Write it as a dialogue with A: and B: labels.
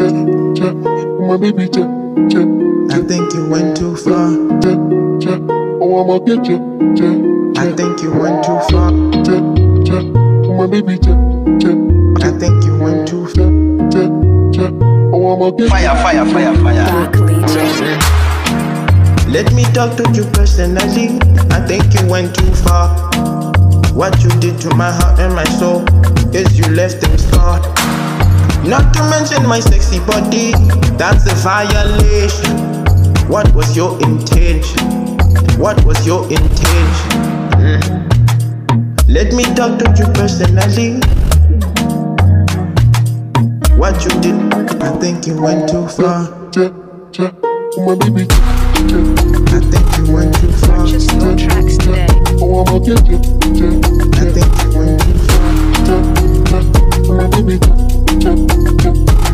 A: My baby, I think you went too far. Oh, I'ma get you. I think you went too far. My baby, I think you went too far. Oh, I'ma get
B: fire.
A: Let me talk to you personally. I think you went too far. What you did to my heart and my soul is you left them scarred. Not to mention my sexy body, that's a violation. What was your intention? What was your intention? Let me talk to you personally. What you did, I think you went too far. My baby, I think you went too far.
B: Purchase your tracks today.
A: Oh, I'ma get you. I think you went too far. My baby,